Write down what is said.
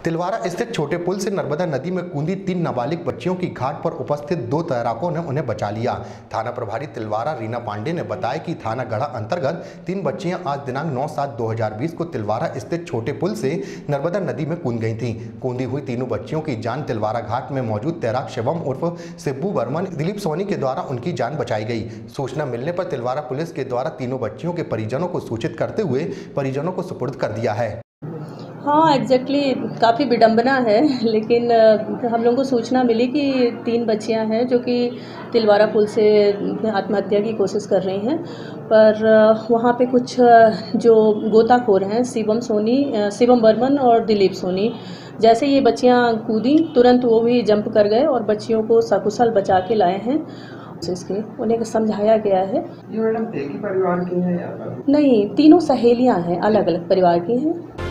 तिलवारा स्थित छोटे पुल से नर्मदा नदी में कूदी 3 नाबालिग बच्चियों की घाट पर उपस्थित 2 तैराकों ने उन्हें बचा लिया। थाना प्रभारी तिलवारा रीना पांडे ने बताया कि थाना गढ़ा अंतर्गत 3 बच्चियां आज दिनांक 9/7/2020 को तिलवारा स्थित छोटे पुल से नर्मदा नदी में कूद गई थीं। कूदी हुई तीनों बच्चियों की जान तिलवारा घाट में मौजूद तैराक शिवम उर्फ सिब्बू बर्मन दिलीप सोनी के द्वारा उनकी जान बचाई गई। सूचना मिलने पर तिलवारा पुलिस के द्वारा तीनों बच्चियों के परिजनों को सूचित करते हुए परिजनों को सुपुर्द कर दिया है। हाँ, एग्जैक्टली काफ़ी विडंबना है, लेकिन हम लोगों को सूचना मिली कि 3 बच्चियां हैं जो कि तिलवारा पुल से आत्महत्या की कोशिश कर रही हैं, पर वहाँ पे कुछ जो गोताखोर हैं शिवम बर्मन और दिलीप सोनी, जैसे ये बच्चियां कूदी तुरंत वो भी जंप कर गए और बच्चियों को सकुशल बचा के लाए हैं। इसके उन्हें समझाया गया है। ये मैडम एक ही परिवार की हैं या? नहीं, तीनों सहेलियां हैं, अलग अलग परिवार की हैं।